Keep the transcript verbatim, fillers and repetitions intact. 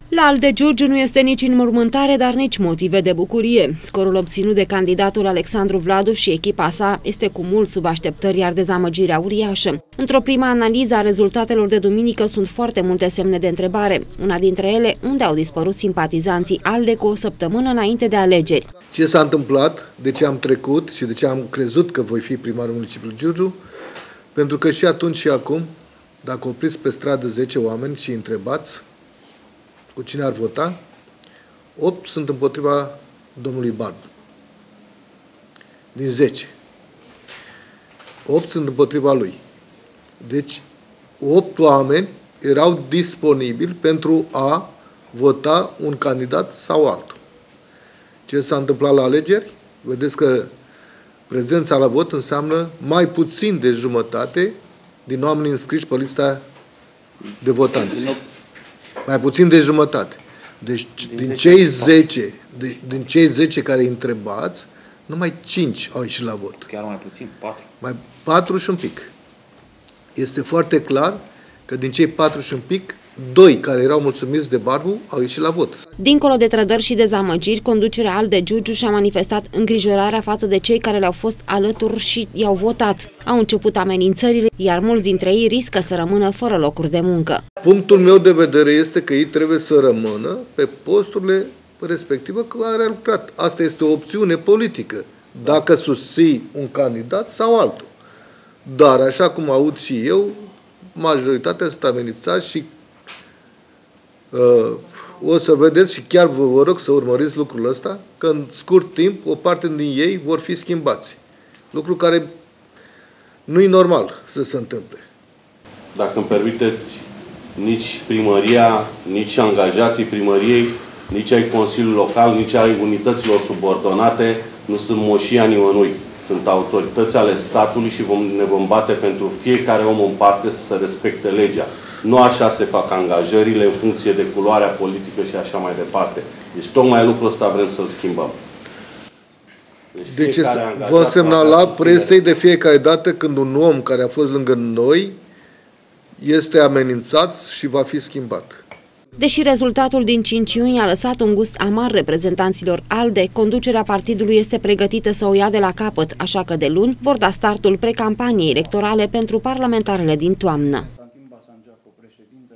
La ALDE Giurgiu nu este nici înmormântare, dar nici motive de bucurie. Scorul obținut de candidatul Alexandru Vladu și echipa sa este cu mult sub așteptări, iar dezamăgirea uriașă. Într-o prima analiză a rezultatelor de duminică sunt foarte multe semne de întrebare. Una dintre ele, unde au dispărut simpatizanții ALDE cu o săptămână înainte de alegeri. Ce s-a întâmplat, de ce am trecut și de ce am crezut că voi fi primarul municipiului Giurgiu? Pentru că și atunci și acum, dacă opriți pe stradă zece oameni și întrebați cu cine ar vota, opt sunt împotriva domnului Barbu. Din zece. opt sunt împotriva lui. Deci, opt oameni erau disponibili pentru a vota un candidat sau altul. Ce s-a întâmplat la alegeri? Vedeți că prezența la vot înseamnă mai puțin de jumătate din oamenii înscriși pe lista de votanți. Mai puțin de jumătate. Deci din cei zece, de, din cei zece care îi întrebați, numai cinci au ieșit la vot. Chiar mai puțin? patru? Mai patru și un pic. Este foarte clar că din cei patru și un pic, doi care erau mulțumiți de Barbu au ieșit la vot. Dincolo de trădări și dezamăgiri, conducerea ALDE Giurgiu și-a manifestat îngrijorarea față de cei care le-au fost alături și i-au votat. Au început amenințările, iar mulți dintre ei riscă să rămână fără locuri de muncă. Punctul meu de vedere este că ei trebuie să rămână pe posturile respective care au lucrat. Asta este o opțiune politică, dacă susții un candidat sau altul. Dar, așa cum aud și eu, majoritatea sunt amenințați și uh, o să vedeți și chiar vă, vă rog să urmăriți lucrul ăsta, că în scurt timp o parte din ei vor fi schimbați. Lucru care nu e normal să se întâmple. Dacă îmi permiteți, nici primăria, nici angajații primăriei, nici ai Consiliului Local, nici ai unităților subordonate nu sunt moșia nimănui. Sunt autorități ale statului și vom, ne vom bate pentru fiecare om în parte să respecte legea. Nu așa se fac angajările în funcție de culoarea politică și așa mai departe. Deci tocmai lucrul ăsta vrem să-l schimbăm. Deci, deci vom semnala presei de fiecare dată când un om care a fost lângă noi este amenințat și va fi schimbat. Deși rezultatul din cinci iunie a lăsat un gust amar reprezentanților ALDE, conducerea partidului este pregătită să o ia de la capăt, așa că de luni vor da startul precampaniei electorale pentru parlamentarele din toamnă.